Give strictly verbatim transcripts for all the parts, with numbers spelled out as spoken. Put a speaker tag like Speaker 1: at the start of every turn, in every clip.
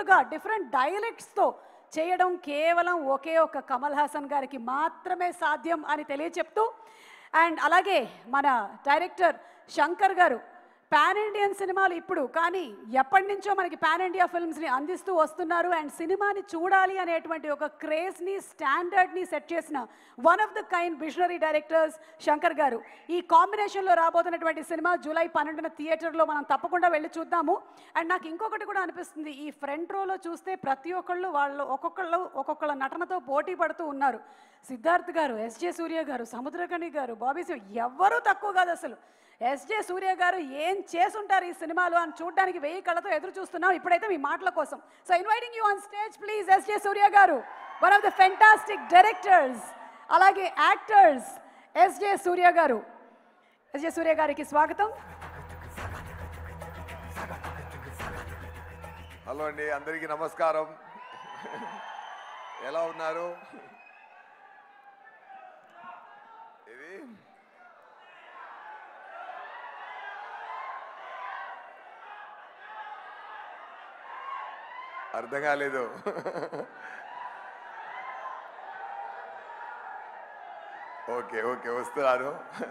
Speaker 1: తెలుగులుగా different డైలెక్ట్స్తో చేయడం కేవలం ఒకే ఒక కమల్ హాసన్ గారికి మాత్రమే సాధ్యం అని తెలియచెప్తూ, అండ్ అలాగే మన డైరెక్టర్ శంకర్ గారు పాన్ ఇండియన్ సినిమాలు ఇప్పుడు కానీ ఎప్పటి నుంచో మనకి పాన్ ఇండియా ఫిల్మ్స్ని అందిస్తూ వస్తున్నారు. అండ్ సినిమాని చూడాలి అనేటువంటి ఒక క్రేజ్ని, స్టాండర్డ్ని సెట్ చేసిన one of the kind visionary directors Shankar గారు. ఈ కాంబినేషన్లో రాబోతున్నటువంటి సినిమా జూలై పన్నెండున థియేటర్లో మనం తప్పకుండా వెళ్ళి చూద్దాము. అండ్ నాకు ఇంకొకటి కూడా అనిపిస్తుంది, ఈ ఫ్రంట్ రోలో చూస్తే ప్రతి ఒక్కళ్ళు వాళ్ళు ఒక్కొక్కళ్ళు ఒక్కొక్కళ్ళ నటనతో పోటీ పడుతూ ఉన్నారు. సిద్ధార్థ్ గారు, ఎస్జే సూర్య గారు, సముద్రకని గారు, బాబీ సింగ్, ఎవ్వరూ తక్కువ కాదు అసలు. ఎస్జే సూర్య గారు ఏం చేసుంటారు ఈ సినిమాలో అని చూడడానికి వెయ్యి కళ్ళతో ఎదురు చూస్తున్నాం ఇప్పుడైతే మీ మాటల కోసం. So inviting you on stage please SJ Surya గారు, one of the fantastic directors, అలాగే యాక్టర్స్ ఎస్జే సూర్య గారు. ఎస్జే సూర్య గారికి స్వాగతం.
Speaker 2: హలో అండి, అందరికీ నమస్కారం. ఎలా ఉన్నారు? ఇది అర్థం కాలేదు. ఓకే ఓకే వస్తున్నాను.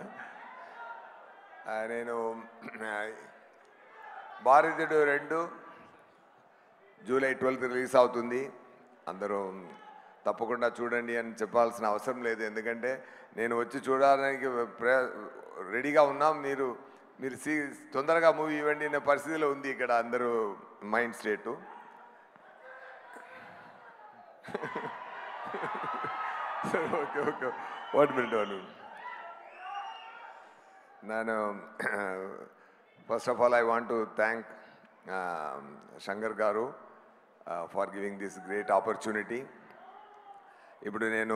Speaker 2: నేను భారతీయుడు రెండు జూలై ట్వెల్త్ రిలీజ్ అవుతుంది. అందరూ తప్పకుండా చూడండి అని చెప్పాల్సిన అవసరం లేదు, ఎందుకంటే నేను వచ్చి చూడడానికి రెడీగా ఉన్నాం. మీరు మీరు సీ తొందరగా మూవీ ఇవ్వండి అనే పరిస్థితిలో ఉంది ఇక్కడ అందరూ mind state. Okay okay one minute one minute నేను first of all I want to thank Shankar గారు for giving this great opportunity. ఇప్పుడు నేను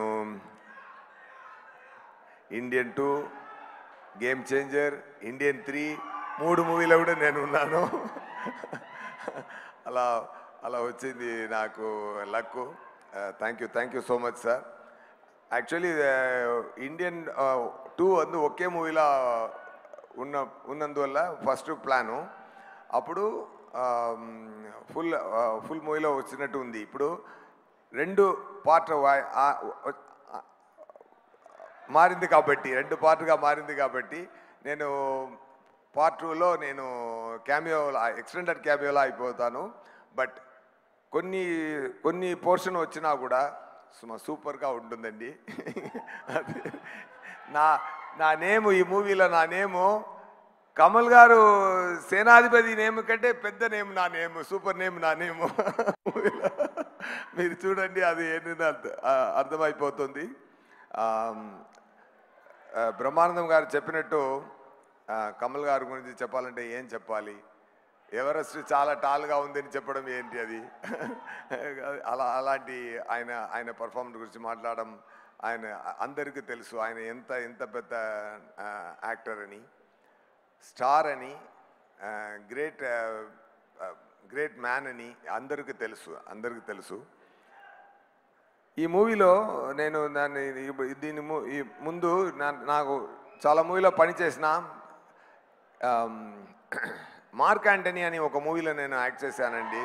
Speaker 2: Indian two, game changer, Indian three మూడు మూవీలో కూడా నేను ఉన్నాను. అలా అలా వచ్చింది నాకు luck. Thank you thank you so much sir. Actually Indian two అందు ఒకే మూవీలో ఉన్న ఉన్నందువల్ల ఫస్ట్ ప్లాను అప్పుడు ఫుల్ ఫుల్ మూవీలో వచ్చినట్టు ఉంది. ఇప్పుడు రెండు పార్ట్ మారింది కాబట్టి రెండు పార్ట్గా మారింది కాబట్టి నేను పార్ట్ టూలో నేను క్యామియో ఎక్స్టెండెడ్ క్యామియోలో అయిపోతాను. బట్ కొన్ని కొన్ని పోర్షన్ వచ్చినా కూడా సూపర్గా ఉంటుందండి. అది నా నా నేము ఈ మూవీలో నా నేము కమల్ గారు సేనాధిపతి నేమ్ కంటే పెద్ద నేమ్ నా నేమ్, సూపర్ నేమ్ నా నేము. మీరు చూడండి, అది ఏంటంటే అర్థమైపోతుంది. బ్రహ్మానందం గారు చెప్పినట్టు కమల్ గారి గురించి చెప్పాలంటే ఏం చెప్పాలి, ఎవరెస్ట్ చాలా టాల్గా ఉందని చెప్పడం ఏంటి అది. అలా అలాంటి ఆయన ఆయన పర్ఫార్మెన్స్ గురించి మాట్లాడడం, ఆయన అందరికీ తెలుసు ఆయన ఎంత ఎంత పెద్ద యాక్టర్ అని, స్టార్ అని, గ్రేట్ గ్రేట్ మ్యాన్ అని అందరికీ తెలుసు అందరికీ తెలుసు. ఈ మూవీలో నేను దాన్ని దీని ఈ ముందు నాకు చాలా మూవీలో పనిచేసిన మార్క్ యాంటనీ అని ఒక మూవీలో నేను యాక్ట్ చేశానండి.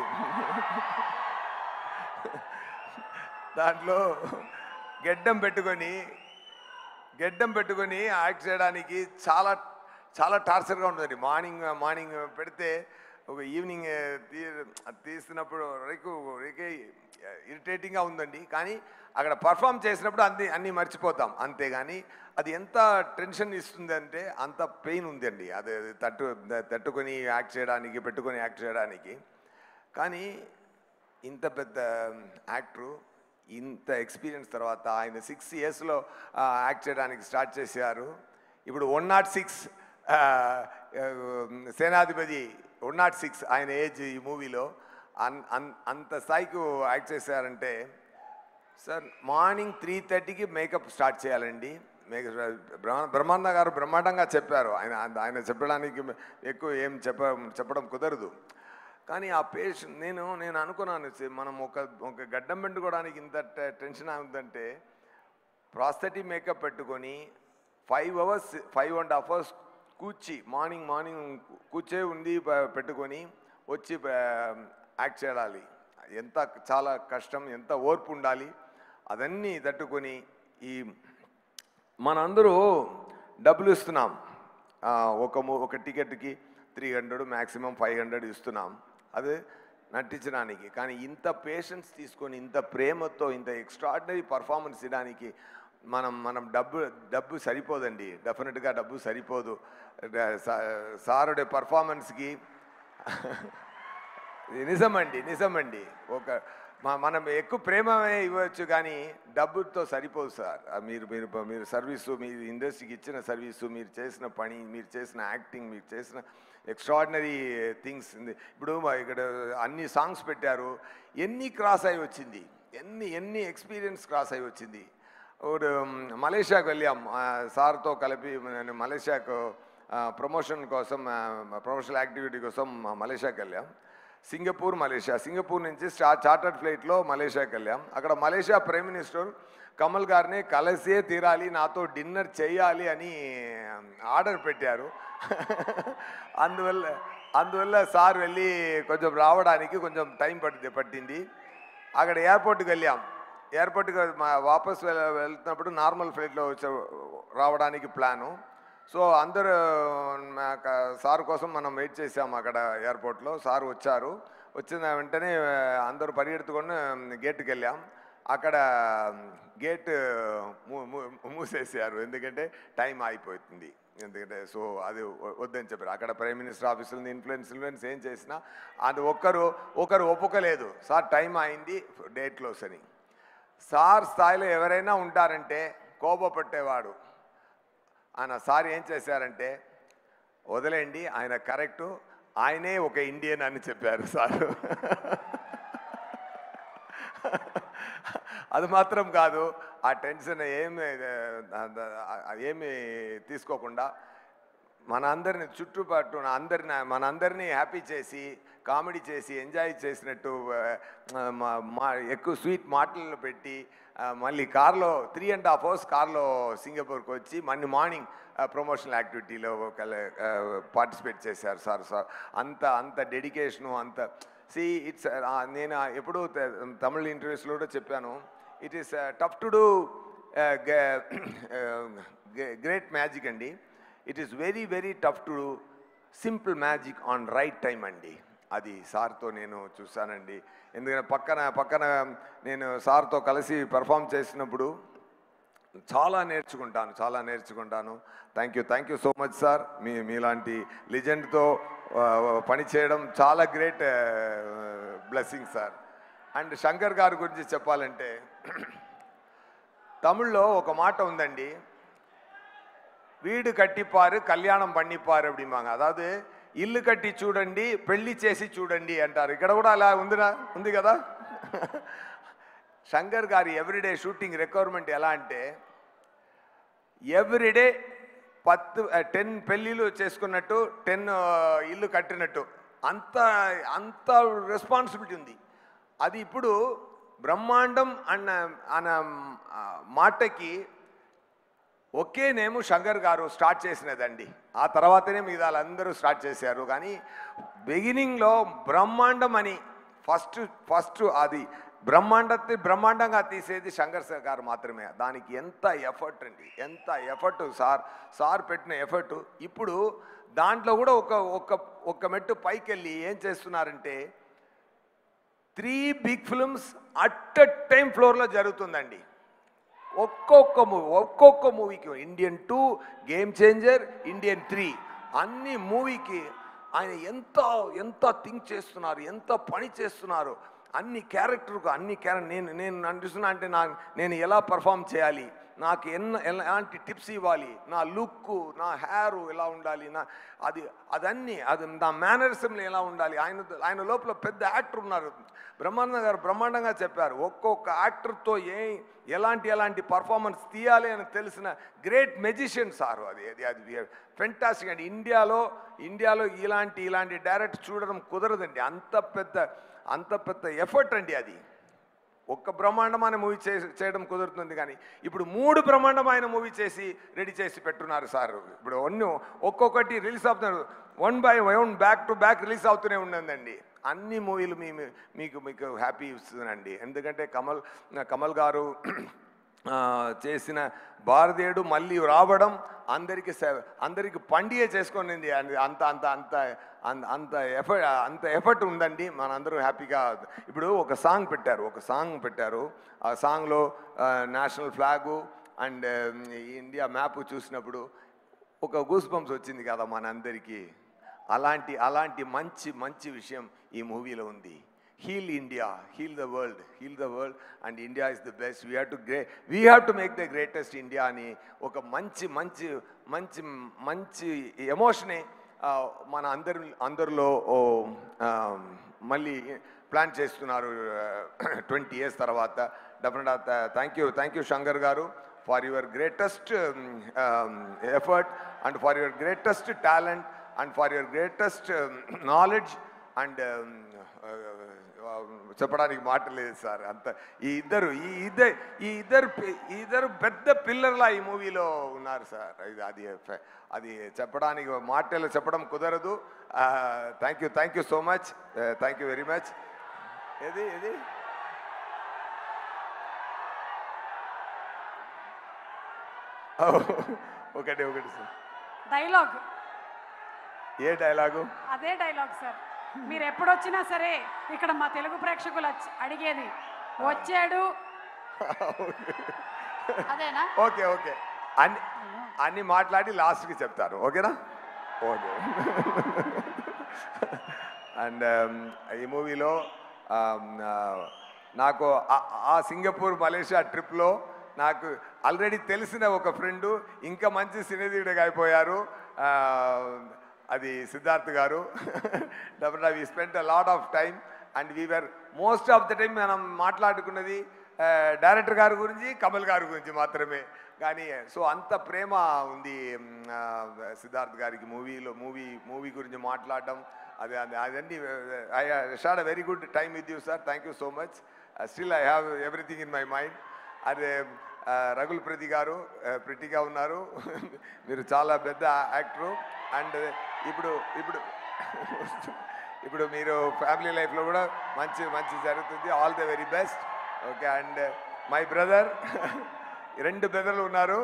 Speaker 2: దాంట్లో గెడ్డం పెట్టుకొని గెడ్డం పెట్టుకొని యాక్ట్ చేయడానికి చాలా చాలా టార్చర్గా ఉంటుందండి. మార్నింగ్ మార్నింగ్ పెడితే ఒక ఈవినింగ్ తీ తీస్తున్నప్పుడు రేకు రేకే ఇరిటేటింగ్గా ఉందండి. కానీ అక్కడ పర్ఫామ్ చేసినప్పుడు అన్ని అన్నీ మర్చిపోతాం, అంతేగాని అది ఎంత టెన్షన్ ఇస్తుంది అంటే అంత పెయిన్ ఉందండి. అది తట్టు తట్టుకొని యాక్ట్ చేయడానికి, పెట్టుకొని యాక్ట్ చేయడానికి. కానీ ఇంత పెద్ద యాక్టరు ఇంత ఎక్స్పీరియన్స్ తర్వాత ఆయన సిక్స్ ఇయర్స్లో యాక్ట్ చేయడానికి స్టార్ట్ చేశారు. ఇప్పుడు వన్ నాట్ సిక్స్ సేనాధిపతి వన్ నాట్ సిక్స్ ఆయన ఏజ్ ఈ మూవీలో అన్ అన్ అంత స్థాయికి యాక్ట్ చేశారంటే సార్ మార్నింగ్ త్రీ థర్టీకి మేకప్ స్టార్ట్ చేయాలండి. మేకప్ బ్రహ్మానంద గారు బ్రహ్మాండంగా చెప్పారు. ఆయన ఆయన చెప్పడానికి ఎక్కువ ఏం చెప్ప చెప్పడం కుదరదు. కానీ ఆ పేషెంట్ నేను నేను అనుకున్నాను, మనం ఒక ఒక గడ్డం పెట్టుకోవడానికి ఇంత టెన్షన్ అవుతుందంటే ప్రాస్థెటిక్ మేకప్ పెట్టుకొని five hours five and half hours కూర్చి మార్నింగ్ మార్నింగ్ కూర్చే ఉండి పెట్టుకొని వచ్చి యాక్ట్ చేయాలి. ఎంత చాలా కష్టం, ఎంత ఓర్పు ఉండాలి, అదన్నీ తట్టుకొని ఈ మనందరూ డబ్బులు ఇస్తున్నాం. ఒక ఒక టికెట్కి three hundred maximum five hundred ఇస్తున్నాం అది నటించడానికి. కానీ ఇంత పేషెన్స్ తీసుకొని ఇంత ప్రేమతో ఇంత ఎక్స్ట్రాడినరీ పర్ఫార్మెన్స్ ఇవ్వడానికి మనం మనం డబ్బు డబ్బు సరిపోదండి. డెఫినెట్గా డబ్బు సరిపోదు. సారుడే పర్ఫార్మెన్స్కి నిజమండి నిజమండి ఒక మనం ఎక్కువ ప్రేమమే ఇవ్వచ్చు కానీ డబ్బుతో సరిపోదు సార్. మీరు మీరు మీరు సర్వీసు, మీరు ఇండస్ట్రీకి ఇచ్చిన సర్వీసు, మీరు చేసిన పని, మీరు చేసిన యాక్టింగ్, మీరు చేసిన ఎక్స్ట్రాడినరీ థింగ్స్. ఇప్పుడు ఇక్కడ అన్ని సాంగ్స్ పెట్టారు, ఎన్ని క్రాస్ అయి వచ్చింది, ఎన్ని ఎన్ని ఎక్స్పీరియన్స్ క్రాస్ అయి వచ్చింది. ఇప్పుడు మలేషియాకు వెళ్ళాం సార్తో కలిపి. నేను మలేషియాకు ప్రమోషన్ కోసం, ప్రమోషనల్ యాక్టివిటీ కోసం మలేషియాకి వెళ్ళాం. సింగపూర్ మలేషియా, సింగపూర్ నుంచి చార్టర్డ్ ఫ్లైట్లో మలేషియాకి వెళ్ళాం. అక్కడ మలేషియా ప్రైమ్ మినిస్టర్ కమల్ గారిని కలిసే తీరాలి, నాతో డిన్నర్ చేయాలి అని ఆర్డర్ పెట్టారు. అందువల్ల అందువల్ల సార్ వెళ్ళి కొంచెం రావడానికి కొంచెం టైం పట్టి పట్టింది. అక్కడ ఎయిర్పోర్ట్కి వెళ్ళాం. ఎయిర్పోర్ట్కి వాపస్ వెళ్తున్నప్పుడు నార్మల్ ఫ్లైట్లో వచ్చే రావడానికి ప్లాను. సో అందరు సార్ కోసం మనం వెయిట్ చేసాము అక్కడ ఎయిర్పోర్ట్లో. సార్ వచ్చారు. వచ్చిన వెంటనే అందరూ పరిగెత్తుకొని గేట్కి వెళ్ళాం. అక్కడ గేట్ మూసేసారు, ఎందుకంటే టైం అయిపోతుంది. ఎందుకంటే సో అది వద్దని చెప్పారు. అక్కడ ప్రైమ్ మినిస్టర్ ఆఫీసులో ఇన్ఫ్లుయెన్స్ ఇన్ఫ్లుయెన్స్ ఏం చేసినా అది ఒక్కరు ఒకరు ఒప్పుకోలేదు. సార్ టైం అయింది, డేట్ క్లోజ్ అని. సార్ స్థాయిలో ఎవరైనా ఉంటారంటే కోపపట్టేవాడు. ఆయన సార్ ఏం చేశారంటే, వదిలేండి ఆయన కరెక్టు, ఆయనే ఒక ఇండియన్ అని చెప్పారు సార్. అది మాత్రం కాదు, ఆ టెన్షన్ ఏమి ఏమి తీసుకోకుండా మన అందరిని చుట్టుపట్టు అందరిని మన అందరినీ హ్యాపీ చేసి, కామెడీ చేసి, ఎంజాయ్ చేసినట్టు ఎక్కువ స్వీట్ మాటలు పెట్టి మళ్ళీ కార్లో త్రీ అండ్ హాఫ్ అవర్స్ కార్లో సింగపూర్కి వచ్చి మళ్ళీ మార్నింగ్ ప్రమోషనల్ యాక్టివిటీలో పార్టిసిపేట్ చేశారు సార్. సార్ అంత అంత డెడికేషను, అంత సి ఇట్స్ నేను ఎప్పుడూ తమిళ ఇంటర్వ్యూస్లో కూడా చెప్పాను, it is tough to do great magic అండి. It is very very tough to do simple magic on right time అండి. అది సార్తో నేను చూశానండి. ఎందుకంటే పక్కన పక్కన నేను సార్తో కలిసి పెర్ఫామ్ చేసినప్పుడు చాలా నేర్చుకుంటాను చాలా నేర్చుకుంటాను thank you thank you so much sir. మీ మీలాంటి లెజెండ్తో పని చేయడం చాలా great blessing sir. And Shankar గారి గురించి చెప్పాలంటే, తమిళ్లో ఒక మాట ఉందండి, వీడు కట్టిపారు కళ్యాణం పండిపారు அப்படிம்பாங்க. అதாவது ఇల్లు కట్టి చూడండి, పెళ్లి చేసి చూడండి అంటారు. ఇక్కడ కూడా అలా ఉందిరా ఉంది కదా. శంకర్ గారి ఎవ్రీడే షూటింగ్ రిక్వైర్మెంట్ ఎలా అంటే, ఎవ్రీడే పత్తు టెన్ పెళ్ళిళ్ళు చేసుకున్నట్టు, టెన్ ఇల్లు కట్టినట్టు, అంత అంత రెస్పాన్సిబిలిటీ ఉంది. అది ఇప్పుడు బ్రహ్మాండం అన్న అన్న మాటకి ఒకే నేము శంకర్ గారు స్టార్ట్ చేసినదండి. ఆ తర్వాతనే మిగతా అందరూ స్టార్ట్ చేశారు. కానీ బిగినింగ్లో బ్రహ్మాండం అని ఫస్ట్ ఫస్ట్ అది బ్రహ్మాండத்தை బ్రహ్మాండంగా తీసేది శంకర్ సార్ గారు మాత్రమే. దానికి ఎంత ఎఫర్ట్ అండి, ఎంత ఎఫర్ట్ సార్ సార్ పెట్టిన ఎఫర్ట్. ఇప్పుడు దాంట్లో కూడా ఒక ఒక ఒక మెట్టు పైకి వెళ్ళి ఏం చేస్తున్నారంటే, three big films at a time ఫ్లోర్లో జరుగుతుందండి. ఒక్కొక్క మూవీ ఒక్కొక్క మూవీకి Indian two, game changer, Indian three, అన్ని మూవీకి ఆయన ఎంత ఎంత థింక్ చేస్తున్నారు, ఎంత పని చేస్తున్నారు. అన్ని క్యారెక్టర్కు అన్ని క్యారెక్టర్ నేను నేను అనిపిస్తున్నా అంటే నా నేను ఎలా పర్ఫామ్ చేయాలి, నాకు ఎన్న ఎలాంటి టిప్స్ ఇవ్వాలి, నా లుక్, నా హెయిర్ ఎలా ఉండాలి, నా అది అదన్నీ అది నా మేనరిజంలో ఎలా ఉండాలి. ఆయన ఆయన లోపల పెద్ద యాక్టర్ ఉన్నారు. బ్రహ్మానంద గారు బ్రహ్మాండంగా చెప్పారు. ఒక్కొక్క యాక్టర్తో ఏ ఎలాంటి ఎలాంటి పర్ఫార్మెన్స్ తీయాలి అని తెలిసిన గ్రేట్ మెజిషియన్ సార్. అది అది అది ఫెంటాస్టిక్ అండి. ఇండియాలో ఇండియాలో ఇలాంటి ఇలాంటి డైరెక్ట్ చూడడం కుదరదండి. అంత పెద్ద అంత పెద్ద ఎఫర్ట్ అండి అది. ఒక్క బ్రహ్మాండమైన మూవీ చే చేయడం కుదురుతుంది. కానీ ఇప్పుడు మూడు బ్రహ్మాండమైన మూవీ చేసి రెడీ చేసి పెట్టున్నారు సార్. ఇప్పుడు ఒన్ను ఒక్కొక్కటి రిలీజ్ అవుతున్నారు, one by one back to back release అవుతూనే ఉన్నదండి. అన్ని మూవీలు మీ మీకు మీకు హ్యాపీ ఇస్తుందండి. ఎందుకంటే కమల్ కమల్ గారు చేసిన భారతీయుడు మళ్ళీ రావడం అందరికి అందరికి పండిగే చేసుకునింది. అంత అంత అంత అంత ఎఫర్ట్ అంత ఎఫర్ట్ ఉందండి. మనందరూ హ్యాపీగా ఇప్పుడు ఒక సాంగ్ పెట్టారు ఒక సాంగ్ పెట్టారు ఆ సాంగ్లో national flag and India map చూసినప్పుడు ఒక గూస్ బంప్స్ వచ్చింది కదా మనందరికీ. అలాంటి అలాంటి మంచి మంచి విషయం ఈ మూవీలో ఉంది. Heal India, heal the world, heal the world, and India is the best. We have to great, we have to make the greatest India అని ఒక మంచి మంచి మంచి మంచి ఎమోషనే మన అందరి అందరిలో మళ్ళీ ప్లాన్ చేస్తున్నారు ట్వంటీ ఇయర్స్ తర్వాత. Definite thank you thank you Shankar గారు for your greatest effort and for your greatest talent and for your greatest knowledge and చెప్పడానికి మాట లేదు సార్. అంత ఈ ఇద్దరు ఈ ఇద్దరు ఈ ఇద్దరు ఈ ఇద్దరు పెద్ద పిల్లర్లా ఈ మూవీలో ఉన్నారు సార్. ఇది అది అది చెప్పడానికి మాటలు చెప్పడం కుదరదు. Thank you thank you so much thank you very much. ఏది ఏది ఒకటి ఒకటి సార్
Speaker 1: డైలాగ్.
Speaker 2: ఏ డైలాగు?
Speaker 1: అదే డైలాగ్ సార్. మీరు ఎప్పుడు వచ్చినా సరే ఇక్కడ మా తెలుగు ప్రేక్షకులు అడిగేది వచ్చాడు అదేనా?
Speaker 2: ఓకే ఓకే అన్ని అన్ని మాట్లాడి లాస్ట్కి చెప్తారు. ఓకేనా? ఓకే. అండ్ ఈ మూవీలో నాకు ఆ సింగపూర్ మలేషియా ట్రిప్లో నాకు ఆల్రెడీ తెలిసిన ఒక ఫ్రెండు ఇంకా మంచి సినీధీయుడిగా అయిపోయారు. అది సిద్ధార్థ్ గారు. డెఫినెట్గా we spent a lot of time and we were most of the time మనం మాట్లాడుకున్నది డైరెక్టర్ గారి గురించి కమల్ గారి గురించి మాత్రమే. కానీ సో అంత ప్రేమ ఉంది సిద్ధార్థ్ గారికి మూవీలో మూవీ మూవీ గురించి మాట్లాడడం అది అదండి. I had a very good time with you sir. Thank you so much. Still I have everything in my mind. అదే రఘుల్ ప్రతి గారు ప్రిటిగా ఉన్నారు. మీరు చాలా పెద్ద యాక్టరు అండ్ ఇప్పుడు ఇప్పుడు ఇప్పుడు మీరు ఫ్యామిలీ లైఫ్లో కూడా మంచి మంచి జరుగుతుంది. All the very best. Okay. And my brother రెండు బ్రదర్లు ఉన్నారు,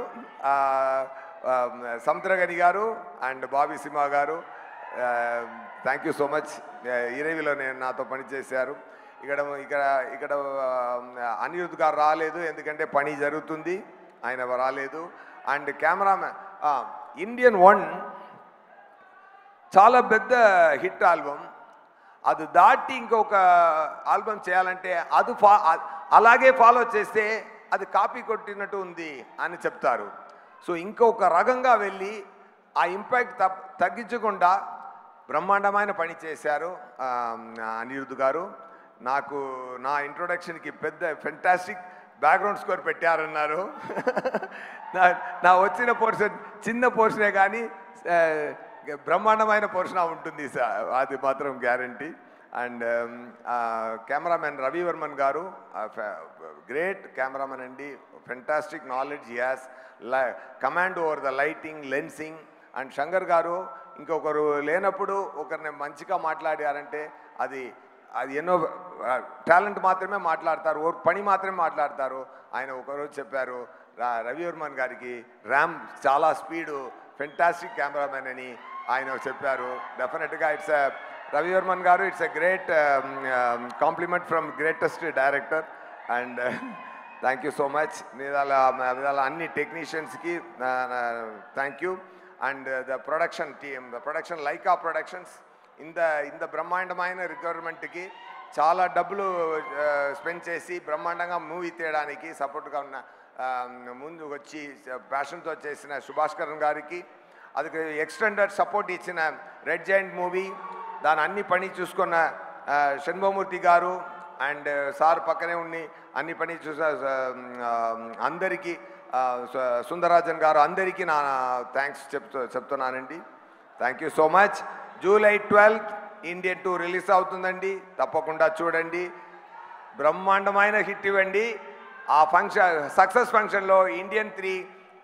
Speaker 2: సముద్రగని గారు అండ్ బాబీ సింహ గారు. Thank you so much. ఇరవిలో నేను నాతో పనిచేశారు. ఇక్కడ ఇక్కడ ఇక్కడ అనిరుద్ధ్ గారు రాలేదు ఎందుకంటే పని జరుగుతుంది, ఆయన రాలేదు. అండ్ కెమెరామ్యాన్ ఇండియన్ వన్ చాలా పెద్ద హిట్ ఆల్బమ్. అది దాటి ఇంకొక ఆల్బమ్ చేయాలంటే అది ఫా అలాగే ఫాలో చేస్తే అది కాపీ కొట్టినట్టు ఉంది అని చెప్తారు. సో ఇంకొక రకంగా వెళ్ళి ఆ ఇంపాక్ట్ తగ్గించకుండా బ్రహ్మాండమైన పని చేశారు అనిరుద్ధ్ గారు. నాకు నా ఇంట్రొడక్షన్కి పెద్ద ఫెంటాస్టిక్ బ్యాక్గ్రౌండ్ స్కోర్ పెట్టారన్నారు. నా నా వచ్చిన పోర్షన్ చిన్న పోర్షనే కానీ బ్రహ్మాండమైన పోర్షన్ ఉంటుంది సార్, అది మాత్రం guarantee. And cameraman Ravi Varman గారు గ్రేట్ కెమెరామెన్ అండి. Fantastic knowledge he has, command over the lighting, lensing. And Shankar గారు ఇంకొకరు లేనప్పుడు ఒకరిని మంచిగా మాట్లాడారంటే అది అది ఎన్నో టాలెంట్ మాత్రమే మాట్లాడతారు, ఓ పని మాత్రమే మాట్లాడతారు. ఆయన ఒకరోజు చెప్పారు రవి వర్మన్ గారికి ర్యామ్ చాలా స్పీడు, ఫెంటాస్టిక్ కెమెరామెన్ అని ఆయన చెప్పారు. డెఫినెట్గా ఇట్స్ రవి వర్మన్ గారు, it's a great compliment from greatest director. And thank you so much. మీద మీద అన్ని టెక్నీషియన్స్కి thank you. And the production team, the production Lyca productions ఇంత ఇంత బ్రహ్మాండమైన రిక్వైర్మెంట్కి చాలా డబ్బులు స్పెండ్ చేసి బ్రహ్మాండంగా మూవీ తీయడానికి సపోర్ట్గా ఉన్న ముందు వచ్చి ప్యాషన్తో చేసిన సుభాష్కరన్ గారికి, అది ఎక్స్టెండెడ్ సపోర్ట్ ఇచ్చిన రెడ్ జైంట్ మూవీ దాని అన్ని పని చూసుకున్న షణ్ముఖమూర్తి గారు అండ్ సార్ పక్కనే ఉండి అన్ని పని చూస అందరికీ సుందరరాజన్ గారు అందరికీ నా థ్యాంక్స్ చెప్తూ చెప్తున్నానండి. Thank you so much. July twelfth Indian two release అవుతుందండి, తప్పకుండా చూడండి. బ్రహ్మాండమైన హిట్ ఇవ్వండి. ఆ ఫంక్షన్ సక్సెస్ ఫంక్షన్లో ఇండియన్ త్రీ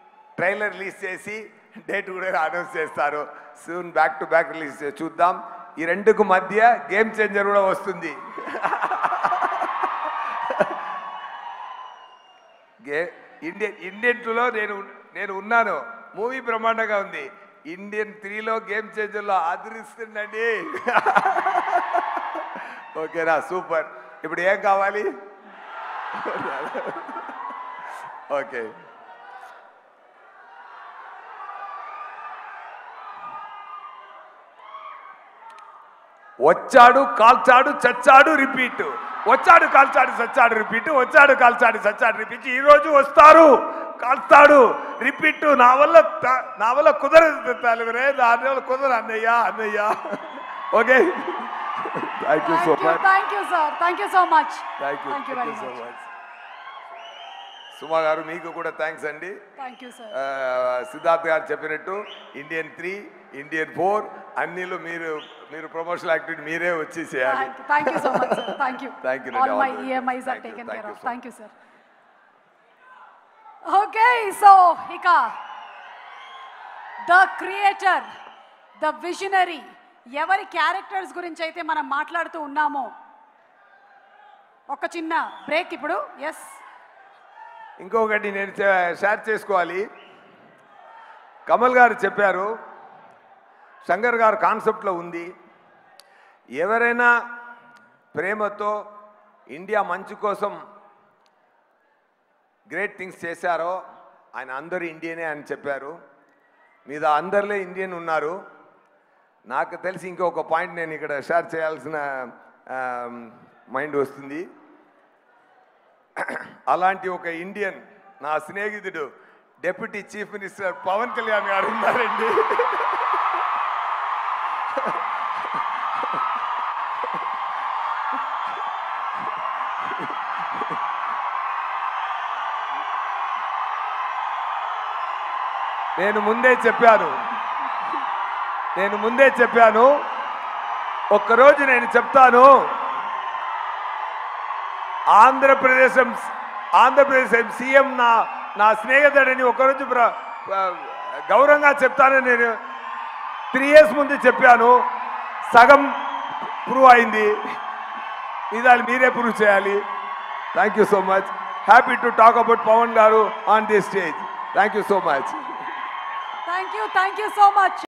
Speaker 2: ట్రైలర్ రిలీజ్ చేసి డేట్ కూడా అనౌన్స్ చేస్తారు. Soon back to back release చూద్దాం. ఈ రెండుకు మధ్య గేమ్ చేంజర్ కూడా వస్తుంది. గే ఇండియన్ ఇండియన్ టూలో నేను నేను ఉన్నాను. మూవీ బ్రహ్మాండంగా ఉంది. ఇండియన్ త్రీలో గేమ్ చేంజర్లో అదిరిస్తుందండి. ఓకేనా, సూపర్. ఇప్పుడు ఏం కావాలి? ఓకే, వచ్చాడు కాల్చాడు చచ్చాడు రిపీట్, వచ్చాడు కాల్చాడు చచ్చాడు రిపీట్, వచ్చాడు కాల్చాడు చచ్చాడు రిపీట్. ఈ రోజు వస్తారు కాల్స్తాడు రిపీట్. నా వల్ల నా వల్ల కుదరదు తలుగురే, దాని వల్ల కుదరదు అన్నయ్య అన్నయ్య. Okay, thank you so much.
Speaker 1: Thank you sir, thank you so much.
Speaker 2: Thank you, thank you so much. Suma గారు మీకు కూడా థ్యాంక్స్ అండి.
Speaker 1: Thank you sir.
Speaker 2: సిద్ధార్థ్ గారు చెప్పినట్టు ఇండియన్ త్రీ, ఇండియన్ ఫోర్ అన్నిలో మీరు మీరు ప్రమోషనల్ యాక్టివిటీ మీరే వచ్చి చేయాలి.
Speaker 1: Thank you so much sir. Thank you.
Speaker 2: Thank you.
Speaker 1: All my EMIs are taken care of. Thank you sir. Okay, so ఇక ద క్రియేటర్, ద విజనరీ, ఎవరి characters గురించి అయితే మనం మాట్లాడుతూ ఉన్నామో, ఒక చిన్న బ్రేక్ ఇప్పుడు. ఎస్,
Speaker 2: ఇంకొకటి నేను షేర్ చేసుకోవాలి. కమల్ గారు చెప్పారు, శంకర్ గారు కాన్సెప్ట్లో ఉంది, ఎవరైనా ప్రేమతో ఇండియా మంచి కోసం గ్రేట్ థింగ్స్ చేశారో ఆయన అందరూ ఇండియనే అని చెప్పారు. మీద అందరిలో ఇండియన్ ఉన్నారు. నాకు తెలిసి ఇంకొక పాయింట్ నేను ఇక్కడ షేర్ చేయాల్సిన మైండ్ వస్తుంది. అలాంటి ఒక ఇండియన్ నా స్నేహితుడు deputy chief minister Pawan Kalyan గారు ఉన్నారండి. నేను ముందే చెప్పాను నేను ముందే చెప్పాను ఒక్కరోజు నేను చెప్తాను, ఆంధ్రప్రదేశ్ ఆంధ్రప్రదేశ్ సీఎం నా నా స్నేహితుడని ఒకరోజు గౌరవంగా చెప్తానని నేను త్రీ ఇయర్స్ ముందు చెప్పాను. సగం ప్రూవ్ అయింది, ఇదాలు మీరే ప్రూవ్ చేయాలి. Thank you so much. Happy to talk about Pawan గారు on this stage. Thank you so much.
Speaker 1: Thank you, thank you so much.